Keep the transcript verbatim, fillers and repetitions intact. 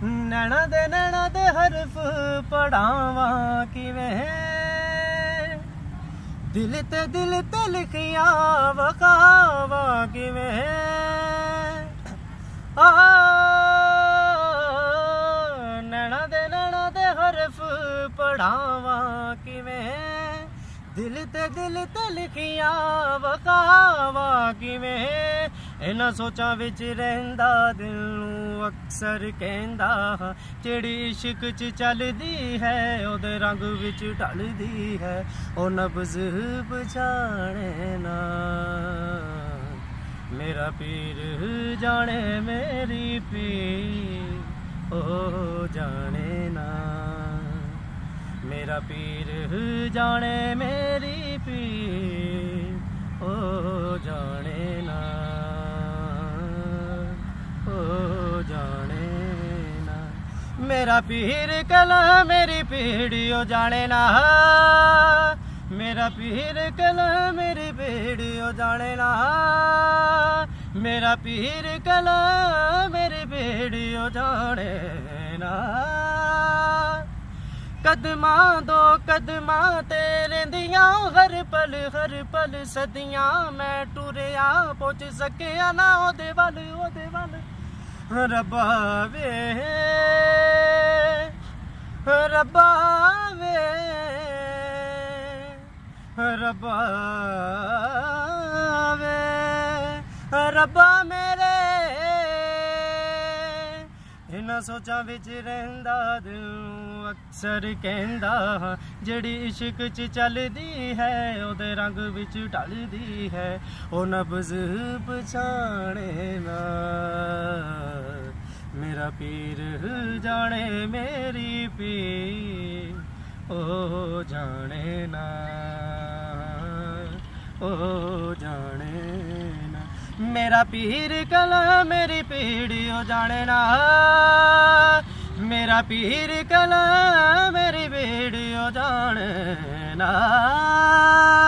नैना दे नैना दे हरफ पढ़ावा किवें, दिल ते दिल ते लिखिया वखावा किवें। आ नैना दे नैना दे हरफ पढ़ावा किवें, दिल ते दिल ते लिखिया वखावा किवें। इन्हां सोचां विच रहिंदा दिल नूं अक्सर कहंदा हां, जिहड़ी इश्क च चलदी है ओदे रंग विच ढलदी है। ओ नब्ज़ पछाणे ना मेरा पीर जाने मेरी पीर, ओ जाने ना मेरा पीर जाने मेरी पीर, ओ जाने ना, ओ जाने ना मेरा पीर कला मेरी पीड़ी, ओ जाने ना मेरा पीर कला मेरी पीड़ी, ओ जाने ना मेरा पीर कला मेरी पीड़ी, ओ जाने ना। कदमां दो कदमां तेरे दियां हर पल हर पल सदियां, मैं टुरिया पहुंच सकिया ना ओदे वल ओदे वल। रब्बा वे रब्बा वे रब्बा वे रब्बा मेरे। इन्हां सोचां विच रहिंदा दिल नूं अक्सर कहंदा हां, जिहड़ी इश्क च चलदी है ओदे रंग विच ढलदी है। ओ नब्ज़ पछाणे ना मेरा पीर जाने मेरी पीर, ओ जाने ना, ओ जाने ना मेरा पीर कला मेरी पीड़ी, ओ जाने ना मेरा पीर कला मेरी पीड़ी, ओ जाने ना।